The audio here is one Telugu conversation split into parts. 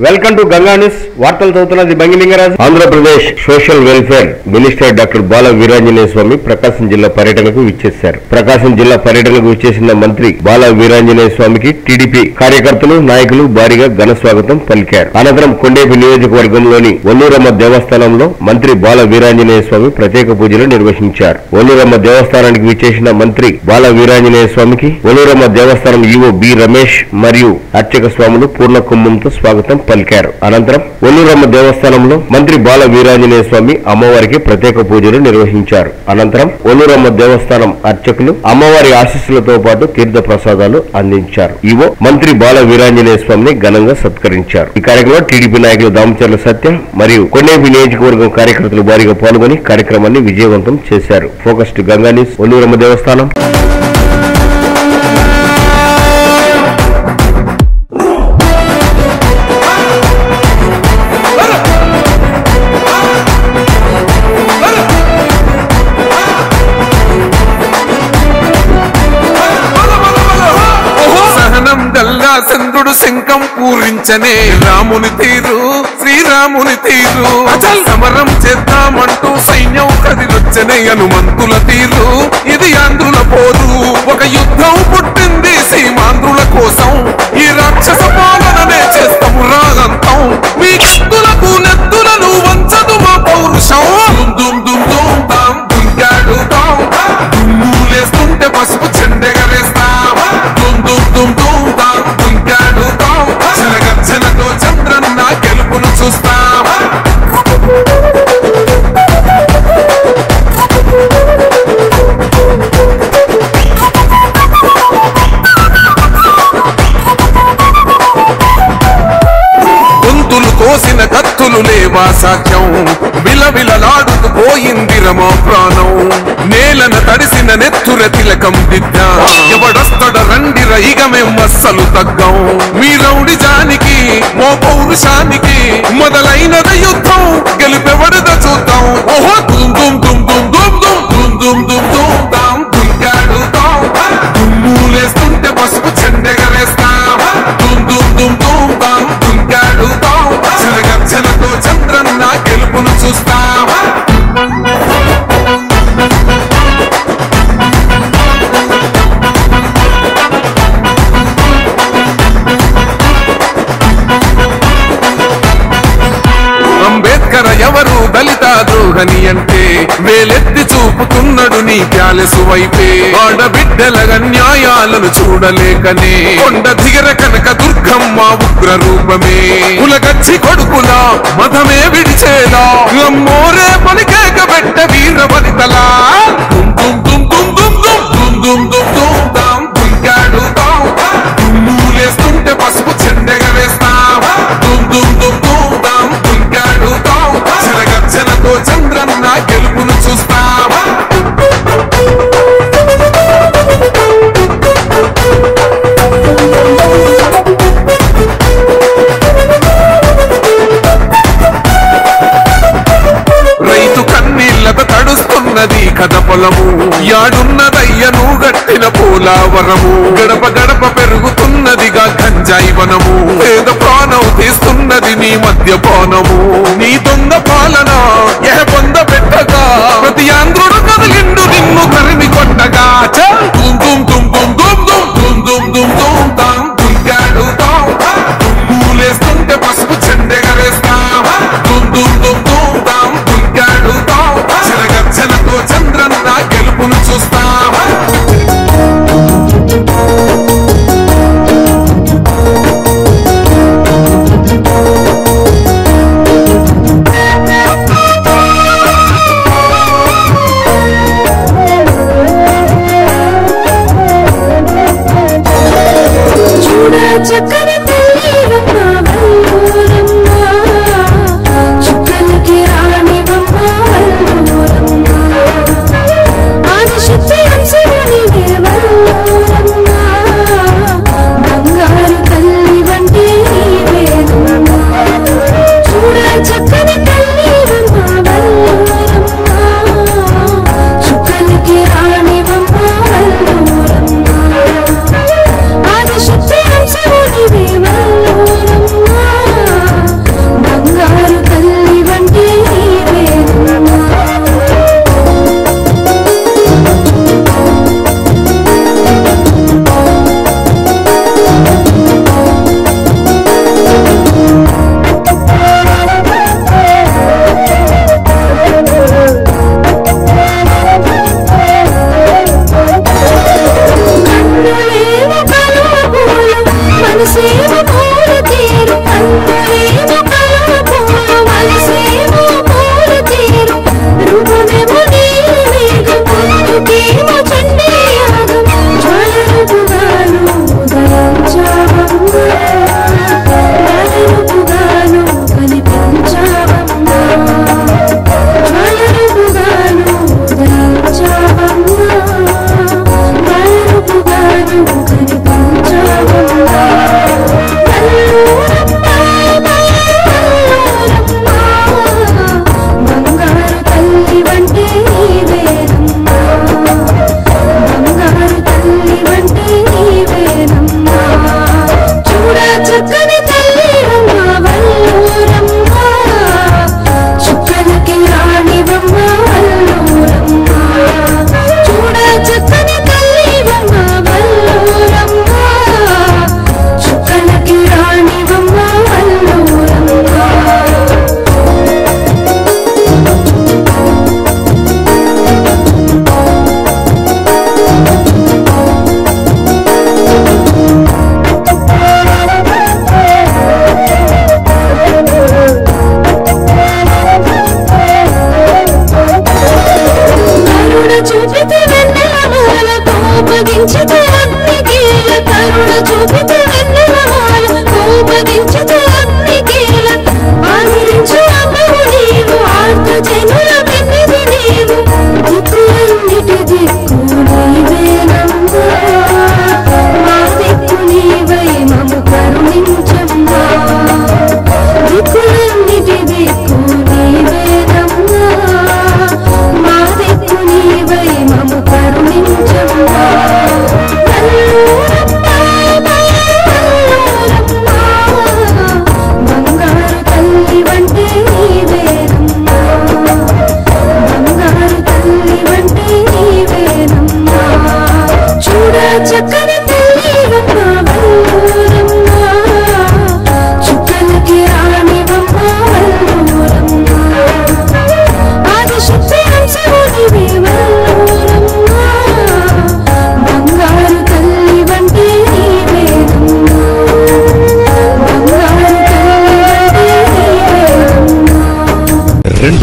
Welcome to Ganga news. వార్తలు చదువుతున్నది బంగిలింగరాజు. Andhra Pradesh social welfare minister doctor Bala Veeranjaneya Swamy Prakasam జిల్లా పర్యటనకు విచ్చేశారు. ప్రకాశం జిల్లా పర్యటనకు విచ్చేసిన మంత్రి బాల వీరాంజనేయ స్వామికి టీడీపీ కార్యకర్తలు, నాయకులు భారీగా ఘన స్వాగతం పలికారు. అనంతరం కొండేపి నియోజకవర్గంలోని ఒల్లూరమ్మ దేవస్థానంలో మంత్రి బాల వీరాంజనేయ స్వామి ప్రత్యేక పూజలు నిర్వహించారు. ఒల్లూరమ్మ దేవస్థానానికి విచ్చేసిన మంత్రి బాల వీరాంజనేయ స్వామికి ఒల్లూరమ్మ దేవస్థానం ఈవో బి రమేష్ మరియు అర్చక స్వాములు పూర్ణ కుంభంతో స్వాగతం పలికారు. అనంతరం ఒల్లూరమ్మ దేవస్థానంలో మంత్రి బాల వీరాంజనేయ స్వామి అమ్మవారికి ప్రత్యేక పూజలు నిర్వహించారు. అనంతరం ఒల్లూరమ్మ దేవస్థానం అర్చకులు అమ్మవారి ఆశీస్సులతో పాటు తీర్థ ప్రసాదాలు అందించారు. ఈవో మంత్రి బాల వీరాంజనేయ స్వామిని ఘనంగా సత్కరించారు. ఈ కార్యక్రమంలో టీడీపీ నాయకులు దామచర్ల సత్య మరియు కొండేపి నియోజకవర్గం కార్యకర్తలు భారీగా పాల్గొని కార్యక్రమాన్ని విజయవంతం చేశారు. Focus to Ganga news. Olluramma దేవస్థానం. చంద్రుడు శంఖం పూరించనే రాముని తీరు, శ్రీరాముని తీరు. సమరం చేద్దామంటూ సైన్యం కదిలొచ్చనే హనుమంతుల తీరు. ఇది ఆంధ్రుల పోరు, ఒక యుద్ధం పుట్టింది సీమాంధ్రుల కోసం. ఈ రాక్షస పాలననే చేస్తాము రాగంతం. మీ కత్తులకు నెత్తులను వంచదు మా పౌరుషం. దుమ్ దుమ్ దుమ్ తాం దుంకాడుతాం, దుమ్ములేస్తుంటే పసుపు చెండెగరేస్తాం. దుమ్ దుమ్ దుమ్ దుమ్ తాం దుంకాడుతాం, జనగర్జనతో చంద్రన్న గెలుపును చూస్తాం. కోసిన కత్తులు లేవా సాక్ష్యం, విలవిలలాడుతూ పోయింది రమా ప్రాణం. నేలన తడిసిన నెత్తుర తిలకం దిద్దా, ఎవడొస్తడ రండి రైగమేం అస్సలు తగ్గం. మీ రౌడి జానికి మో పౌరుషానికి మొదలైనద యుద్ధం, గెలుపెవడద చూద్దాం. ఓహో దుమ్ దుమ్ దుమ్ దుమ్ దుమ్ దుమ్ దుమ్ దుమ్ దుమ్ దుమ్ తాం దుంకాడుతాం, దుమ్ములేస్తుంటే పసుపు చెండెగరేస్తాం. దుమ్ దుమ్ దుమ్ దుమ్ తాం దుంకాడుతాం, జనగర్జనతో చంద్రన్న గెలుపును చూస్తాం. అంబేద్కర్ ఎవరు దళిత ద్రోహని అంటే వేలెత్తి చూపుతున్నాడు నీ ప్యాలెసు వైపే. ఆడబిడ్డల న్యాయాలను చూడలేకనే కొండ దిగర కనక దుర్గమ్మ ఉగ్ర రూపమే. కులగచ్చి కొడుకుల మతమే విడిచేలా అమ్మోరే పలికేక పెట్ట వీర వనితలా. దుమ్ దుమ్ దుమ్ దుమ్ దుమ్ దుమ్ దుమ్ దుమ్ దుమ్ తాం దుంకాడుతాం, దుమ్ములేస్తుంటే పసుపు చెండెగరేస్తాం. దుమ్ దుమ్ దుమ్ దుమ్ తాం దుంకాడుతాం, జనగర్జనతో చంద్రన్న గెలుపును చూస్తాం. రైతు కన్నీళ్లతో తడుస్తున్నది కథ పొలము, యాడున్నదయ్యను గట్టిన పోలావరము. గడప గడప పెరుగుతున్నదిగా గంజాయి వనము, పేద ప్రాణం తీస్తున్నది నీ మద్యపానము. నీ దొంగ పాలన ఎహ పొంద పెట్టగా ప్రతి ఆంధ్రుడు కదిలిండు నిన్ను తరిమి కొట్టగా. దుమ్ దుమ్ దుమ్ దుమ్ దుమ్ దుమ్ దుమ్ దుమ్ దుమ్ తాం దుంకాడుతాం, దుమ్ములేస్తుంటే పసుపు చెండెగరేస్తాం. దుమ్ దుమ్ దుమ్ దుమ్ తాం దుంకాడుతాం, జనగర్జనతో చంద్రన్న గెలుపును చూస్తాం.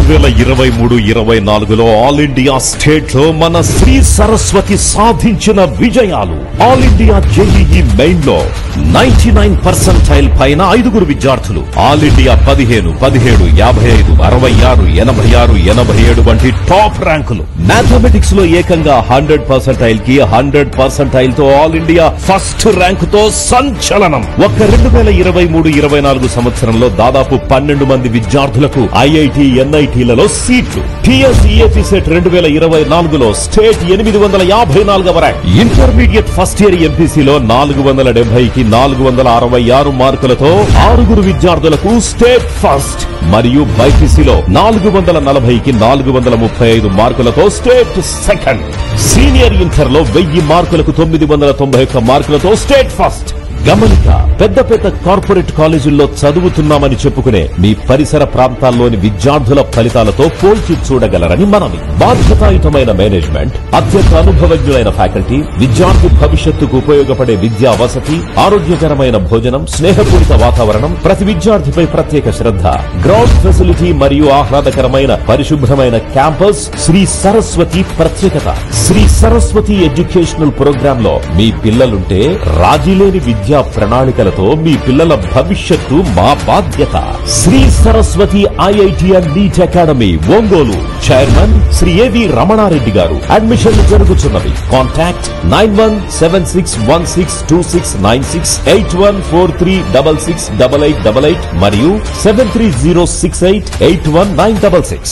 2023-24లో ఆల్ ఇండియా స్టేట్ లో మన శ్రీ సరస్వతి సాధించిన విజయాలు. ఆల్ ఇండియా జేఈఈ మెయిన్ లో 99% పైన 5 విద్యార్థులు, ఆల్ ఇండియా 15, 17, 55, 66, 86, 87 వంటి టాప్ ర్యాంకులు. మ్యాథమెటిక్స్ లో ఏకంగా 100% కి 100% తో ఆల్ ఇండియా ఫస్ట్ ర్యాంకు తో సంచలనం. ఒక్క 2023-24 సంవత్సరంలో దాదాపు 12 మంది విద్యార్థులకు ఐఐటి, ఎన్ఐటీలలో సీట్లు. టీఎస్ఈఏపీ సెట్ 2024లో స్టేట్ 854వ ర్యాంక్. ఇంటర్మీడియట్ ఫస్ట్ ఇయర్ ఎంపీసీలో 470కి 466 మార్కులతో 6 విద్యార్థులకు స్టేట్ ఫస్ట్ మరియు బైపీసీలో 440కి 435 మార్కులతో స్టేట్ సెకండ్. సీనియర్ ఇంటర్ లో 1000 మార్కులకు 991 మార్కులతో స్టేట్ ఫస్ట్. గమనిక, పెద్ద పెద్ద కార్పొరేట్ కాలేజీల్లో చదువుతున్నామని చెప్పుకునే మీ పరిసర ప్రాంతాల్లోని విద్యార్థుల ఫలితాలతో పోల్చి చూడగలరని మనవి. బాధ్యతాయుతమైన మేనేజ్మెంట్, అత్యంత అనుభవజ్ఞులైన ఫ్యాకల్టీ, విద్యార్థి భవిష్యత్తుకు ఉపయోగపడే విద్యా వసతి, ఆరోగ్యకరమైన భోజనం, స్నేహపూరిత వాతావరణం, ప్రతి విద్యార్థిపై ప్రత్యేక శ్రద్ధ, గ్రౌండ్ ఫెసిలిటీ మరియు ఆహ్లాదకరమైన పరిశుభ్రమైన క్యాంపస్ శ్రీ సరస్వతి ప్రత్యేకత. శ్రీ సరస్వతి ఎడ్యుకేషనల్ ప్రోగ్రామ్ లో మీ పిల్లలుంటే రాజీలేని విద్యా ప్రణాళికలతో మీ పిల్లల భవిష్యత్తు మా బాధ్యత. Shri Saraswati IIT and NEET academy, Ongole. Chairman Shri A V Ramana Reddy గారు. అడ్మిషన్లు జరుగుతున్నవి. కాంటాక్ట్ 9176162696, 8143668888 మరియు 7306881966.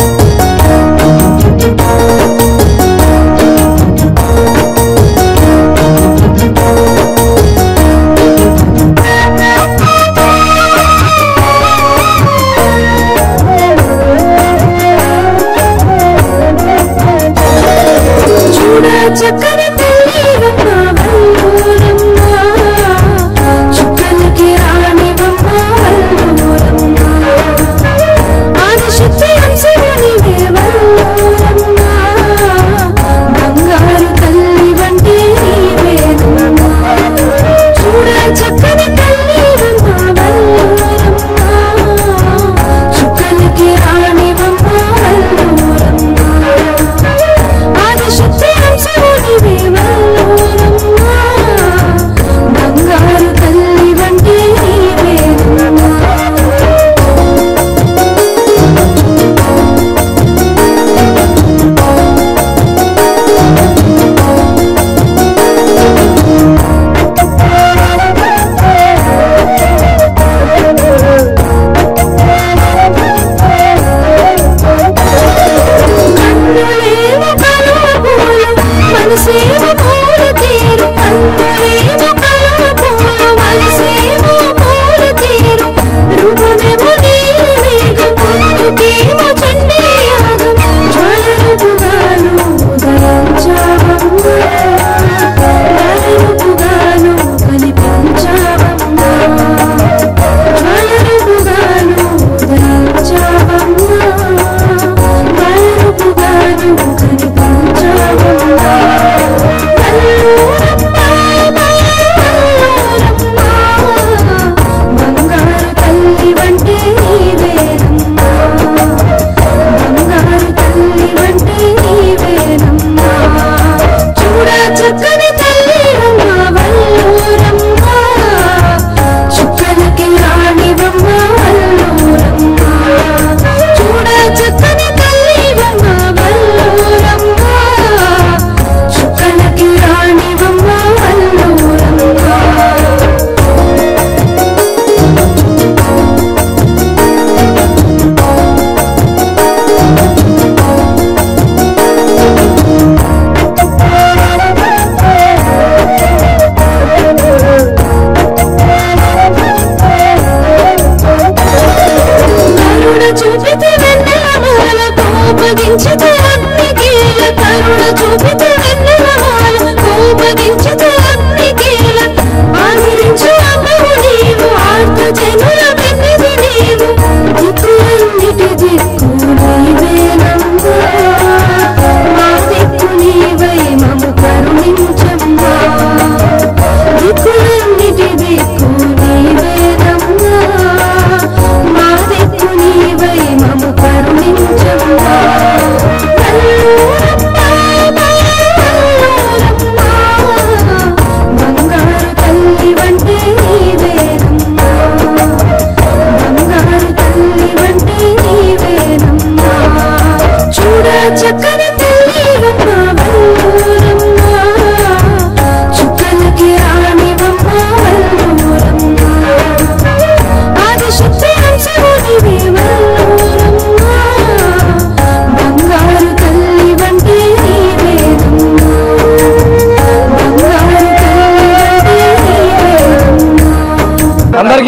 చక్కని తల్లివమ్మ వల్లూరమ్మ, చుక్కలకి రాణివమ్మ వల్లూరమ్మ, ఆదిశక్తి అంశమునివే వల్లూరమ్మ.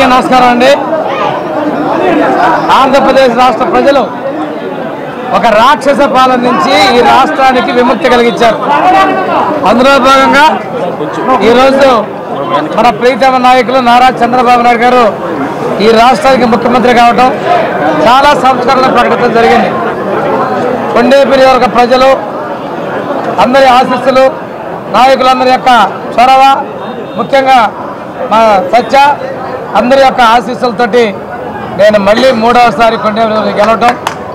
నమస్కారం అండి. ఆంధ్రప్రదేశ్ రాష్ట్ర ప్రజలు ఒక రాక్షస పాలన నుంచి ఈ రాష్ట్రానికి విముక్తి కలిగించారు. అందులో భాగంగా ఈరోజు మన ప్రీతమ నాయకులు నారా చంద్రబాబు నాయుడు గారు ఈ రాష్ట్రానికి ముఖ్యమంత్రి కావడం, చాలా సంస్కరణ ప్రకటించడం జరిగింది. కొండేపల్లి వర్గ ప్రజలు అందరి ఆశీస్సులు, నాయకులందరి యొక్క చొరవ, ముఖ్యంగా మా సత్య అందరి యొక్క ఆశీస్సులతోటి నేను మళ్ళీ మూడవసారి కొండేపల్లి గెలవటం,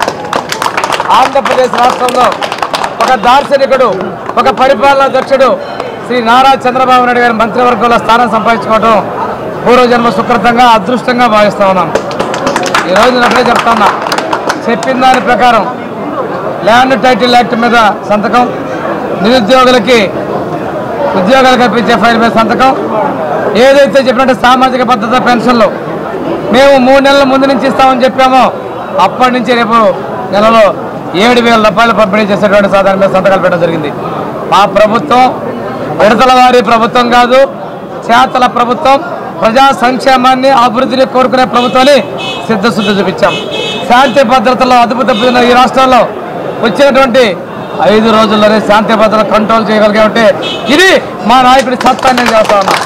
ఆంధ్రప్రదేశ్ రాష్ట్రంలో ఒక దార్శనికుడు, ఒక పరిపాలనా దక్షుడు శ్రీ నారా చంద్రబాబు నాయుడు గారి మంత్రివర్గంలో స్థానం సంపాదించుకోవడం పూర్వజన్మ సుకృతంగా, అదృష్టంగా భావిస్తూ ఉన్నాం. ఈరోజు నేను అప్పుడే చెప్తా ఉన్నా, చెప్పిన దాని ప్రకారం ల్యాండ్ టైటిల్ యాక్ట్ మీద సంతకం, నిరుద్యోగులకి ఉద్యోగాలు కల్పించే ఫైల్ మీద సంతకం, ఏదైతే చెప్పినట్టు సామాజిక భద్రత పెన్షన్లు మేము 3 నెలల ముందు నుంచి ఇస్తామని చెప్పామో అప్పటి నుంచి రేపు నెలలో 7,000 రూపాయలు పంపిణీ చేసేటువంటి సాధారణ మీద సంతకాలు పెట్టడం జరిగింది. మా ప్రభుత్వం విడతల వారి ప్రభుత్వం కాదు, చేతల ప్రభుత్వం, ప్రజా సంక్షేమాన్ని అభివృద్ధిని కోరుకునే ప్రభుత్వాన్ని సిద్ధశుద్ధి చూపించాం. శాంతి భద్రతలో అదుపు తప్పుతున్న ఈ రాష్ట్రంలో వచ్చినటువంటి 5 రోజుల్లోనే శాంతి భద్రతలు కంట్రోల్ చేయగలిగామంటే ఇది మా నాయకుడి సత్తా నేను చేస్తా ఉన్నా.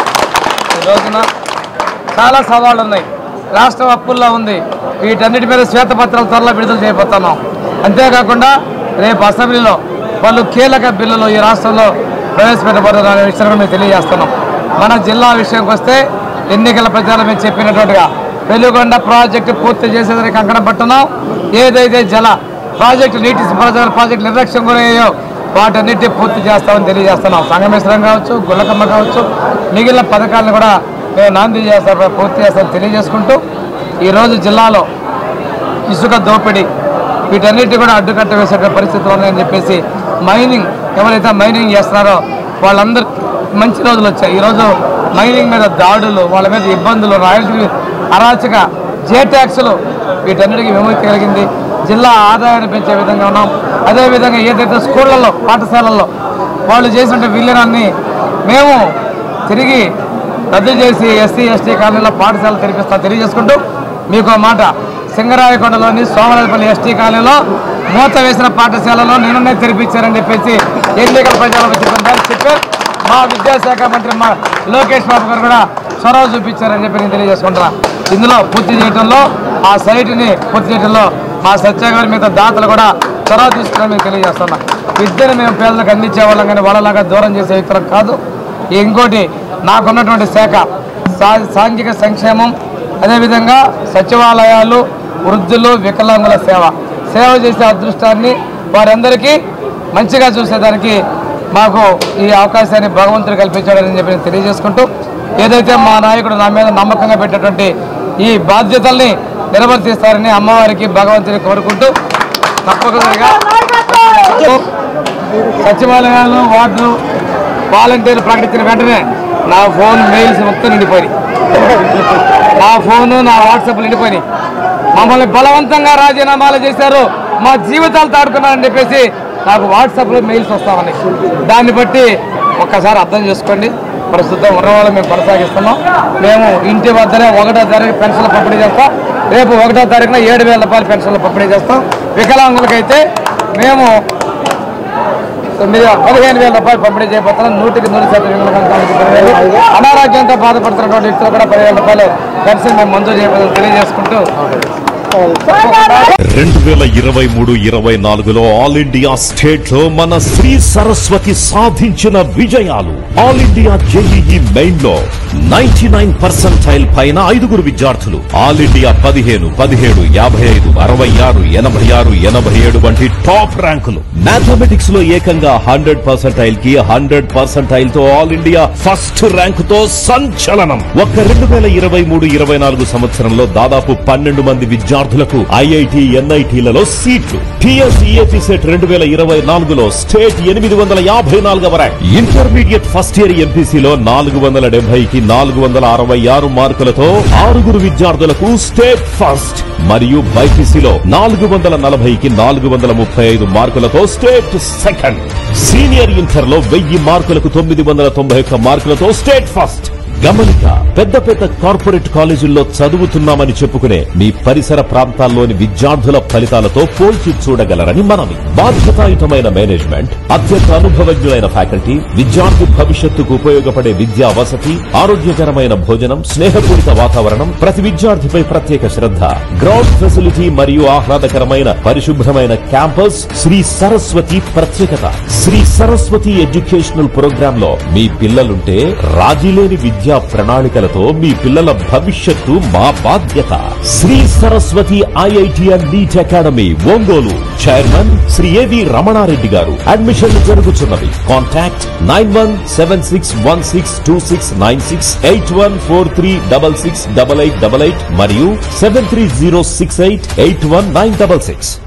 ఈ రోజున చాలా సవాళ్ళు ఉన్నాయి. రాష్ట్రం అప్పుల్లో ఉంది. వీటన్నిటి మీద శ్వేతపత్రాలు త్వరలో విడుదల చేయబోతున్నాం. అంతేకాకుండా రేపు అసెంబ్లీలో పలు కీలక బిల్లులు ఈ రాష్ట్రంలో ప్రవేశపెట్టబోతున్న విషయాన్ని మేము తెలియజేస్తున్నాం. మన జిల్లా విషయానికి వస్తే ఎన్నికల ప్రచారం మేము చెప్పినట్టుగా వెలుగొండ ప్రాజెక్టు పూర్తి చేసేదానికి కంకణం పట్టున్నాం. ఏదైతే జల ప్రాజెక్టు, నీటి ప్రాజెక్టు నిర్లక్ష్యం గురయ్యాయో వాటన్నిటి పూర్తి చేస్తామని తెలియజేస్తున్నాం. సంగమేశ్వరం కావచ్చు, గుళ్ళకమ్మ కావచ్చు, మిగిలిన పథకాలను కూడా మేము నాంది చేస్తాం, పూర్తి చేస్తామని తెలియజేసుకుంటూ ఈరోజు జిల్లాలో ఇసుక దోపిడీ వీటన్నిటి కూడా అడ్డుకట్ట వేసే పరిస్థితులు ఉన్నాయని చెప్పేసి మైనింగ్ ఎవరైతే మైనింగ్ చేస్తున్నారో వాళ్ళందరూ మంచి రోజులు వచ్చాయి. ఈరోజు మైనింగ్ మీద దాడులు, వాళ్ళ మీద ఇబ్బందులు, రాయల్టీ అరాచక జే ట్యాక్సులు వీటన్నిటికీ విముక్తి కలిగింది. జిల్లా ఆదాయాన్ని పెంచే విధంగా ఉన్నాం. అదేవిధంగా ఏదైతే స్కూళ్ళల్లో, పాఠశాలల్లో వాళ్ళు చేసిన విలీనాన్ని మేము తిరిగి రద్దు చేసి ఎస్సీ ఎస్టీ కాలనీలో పాఠశాలలు తెలియజేసుకుంటూ మీకు మాట, సింగరాయకొండలోని సోమరాజపల్లి ఎస్టీ కాలనీలో మూత వేసిన పాఠశాలలో నిన్ననే తెరిపించారని చెప్పేసి ఎన్నికల ప్రజలకు చెప్పారు. మా విద్యాశాఖ మంత్రి మా లోకేష్ బాబు గారు కూడా చొరవ చూపించారని చెప్పి నేను తెలియజేసుకుంటున్నాను. ఇందులో పూర్తి చేయడంలో, ఆ సైట్ని పూర్తి చేయడంలో మా సత్య గారి మీద దాతలు కూడా చొరవ తీసుకుని మేము తెలియజేస్తున్నాం. విద్యను మేము పేదలకు అందించే వాళ్ళం కానీ వాళ్ళలాగా దూరం చేసే వ్యక్తులకు కాదు. ఇంకోటి నాకున్నటువంటి శాఖ సాంఘిక సంక్షేమం, అదేవిధంగా సచివాలయాలు, వృద్ధులు, వికలాంగుల సేవ చేసే అదృష్టాన్ని వారందరికీ మంచిగా చూసేదానికి మాకు ఈ అవకాశాన్ని భగవంతుడు కల్పించాడని చెప్పి తెలియజేసుకుంటూ, ఏదైతే మా నాయకుడు నా మీద నమ్మకంగా పెట్టేటువంటి ఈ బాధ్యతల్ని నిర్వర్తిస్తారని అమ్మవారికి, భగవంతుని కోరుకుంటూ తప్పనిసరిగా సచివాలయాలు, వార్డులు వాలంటీర్లు ప్రకటించిన వెంటనే నా ఫోన్, మెయిల్స్ మొత్తం నిండిపోయి, నా ఫోను, నా వాట్సాప్లు నిండిపోయి, మమ్మల్ని బలవంతంగా రాజీనామాలు చేశారు, మా జీవితాలు తాడుకున్నారని చెప్పేసి నాకు వాట్సాప్లో మెయిల్స్ వస్తామని. దాన్ని బట్టి ఒక్కసారి అర్థం చేసుకోండి. ప్రస్తుతం ఉన్నవాళ్ళు మేము కొనసాగిస్తున్నాం. మేము ఇంటి వద్దనే 1వ తారీఖు పెన్షన్లు పంపిణీ చేస్తాం. రేపు 1వ తారీఖున 7,000 రూపాయల పెన్షన్లు పంపిణీ చేస్తాం. వికలాంగులకైతే మేము 15,000 రూపాయలు పంపిణీ చేయబోతున్నాం. 100% అనారోగ్యంతో బాధపడుతున్నటువంటి వ్యక్తులు కూడా 15,000 రూపాయలు పెన్షన్ మేము మంజూరు చేయబోతుందని తెలియజేసుకుంటూ 2023-24లో ఆల్ ఇండియా స్టేట్ లో మన శ్రీ సరస్వతి సాధించిన విజయాలు. ఆల్ ఇండియా జేఈఈ మెయిన్ లో 99% పైన 5 విద్యార్థులు, ఆల్ ఇండియా 15, 17, 55, 66, 86, 87 వంటి టాప్ ర్యాంకులు. మ్యాథమెటిక్స్ లో ఏకంగా 100% కి 100% తో ఆల్ ఇండియా ఫస్ట్ ర్యాంకుతో సంచలనం. ఒక్క 2023-24 సంవత్సరంలో దాదాపు 12 మంది విద్యార్థులకు ఐఐటి, ఎన్ఐటీలలో సీట్లు. టిఎస్ఈఏపీ సెట్ 2024లో స్టేట్ 854వ ర్యాంక్. ఇంటర్మీడియట్ ఫస్ట్ ఇయర్ ఎంపీసీలో 470కి 466 మార్కులతో 6 విద్యార్థులకు స్టేట్ ఫస్ట్ మరియు బైపీసీలో 440కి 435 మార్కులతో స్టేట్ సెకండ్. సీనియర్ ఇంటర్ లో 1000 మార్కులకు 991 మార్కులతో స్టేట్ ఫస్ట్. గమనిక, పెద్ద పెద్ద కార్పొరేట్ కాలేజీల్లో చదువుతున్నామని చెప్పుకునే మీ పరిసర ప్రాంతాల్లోని విద్యార్థుల ఫలితాలతో పోల్చి చూడగలరని మనవి. బాధ్యతాయుతమైన మేనేజ్మెంట్, అత్యంత అనుభవజ్ఞులైన ఫ్యాకల్టీ, విద్యార్థి భవిష్యత్తుకు ఉపయోగపడే విద్యా వసతి, ఆరోగ్యకరమైన భోజనం, స్నేహపూరిత వాతావరణం, ప్రతి విద్యార్థిపై ప్రత్యేక శ్రద్ధ, గ్రౌండ్ ఫెసిలిటీ మరియు ఆహ్లాదకరమైన పరిశుభ్రమైన క్యాంపస్ శ్రీ సరస్వతి ప్రత్యేకత. శ్రీ సరస్వతి ఎడ్యుకేషనల్ ప్రోగ్రామ్ లో మీ పిల్లలుంటే రాజీలేని విద్యా ప్రణాళికలతో మీ పిల్లల భవిష్యత్తు మా బాధ్యత. Shri Saraswati IIT and NEET academy, Ongole. Chairman Shri A V Ramana Reddy గారు. అడ్మిషన్లు జరుగుతున్నవి. కాంటాక్ట్ 9176162696, 8143668888 మరియు 7306881966.